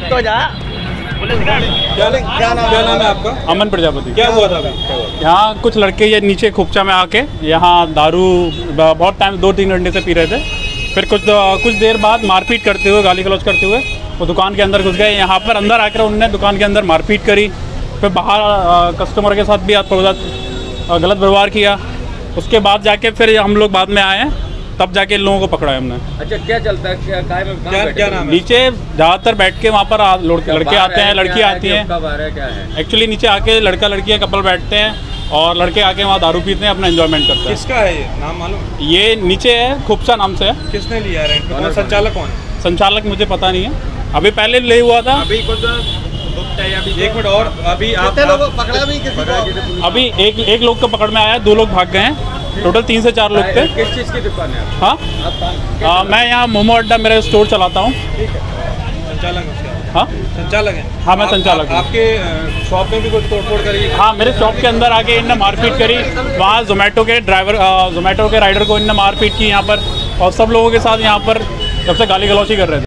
तो जा। क्या नाम है आपका? अमन प्रजापति। क्या हुआ था? यहाँ कुछ लड़के ये नीचे खुपचा में आके यहाँ दारू बहुत टाइम 2-3 घंटे से पी रहे थे। फिर कुछ देर बाद मारपीट करते हुए, गाली गलौज करते हुए वो दुकान के अंदर घुस गए। यहाँ पर अंदर आकर उन्होंने दुकान के अंदर मारपीट करी। फिर बाहर कस्टमर के साथ भी गलत व्यवहार किया। उसके बाद जाके फिर हम लोग बाद में आए हैं, तब जाके इन लोगों को पकड़ा है हमने। अच्छा, क्या चलता है? क्या नाम है? नीचे ज़्यादातर बैठ के वहाँ पर लड़के आते हैं, लड़की आती हैं। क्या है एक्चुअली नीचे आके लड़का लड़की कपल बैठते हैं और लड़के आके वहाँ दारू पीते हैं, अपना एंजॉयमेंट करते हैं। किसका है ये नाम मालूम? ये नीचे है, खुपसा नाम से है। किसने लिया रेंट? कौन संचालक कौन है? संचालक मुझे पता नहीं है, अभी पहले ले हुआ था। अभी कुछ एक मिनट और, अभी आप पकड़ा भी किसी को? अभी एक लोग को पकड़ में आया है, 2 लोग भाग गए हैं। टोटल 3 से 4 लोग थे। किस चीज़ की दुकान है? हाँ, मैं यहाँ मोमो अड्डा मेरा स्टोर चलाता हूँ। ठीक है, संचालक है उसका? हाँ, संचालक है। हाँ, मैं संचालक हूँ। आपके शॉप में भी कुछ तोड़फोड़ करी? हाँ, मेरे शॉप के अंदर आके इनने मारपीट करी। वहाँ जोमेटो के राइडर को इनने मारपीट की यहाँ पर, और सब लोगों के साथ यहाँ पर सबसे गाली गलौज कर रहे थे।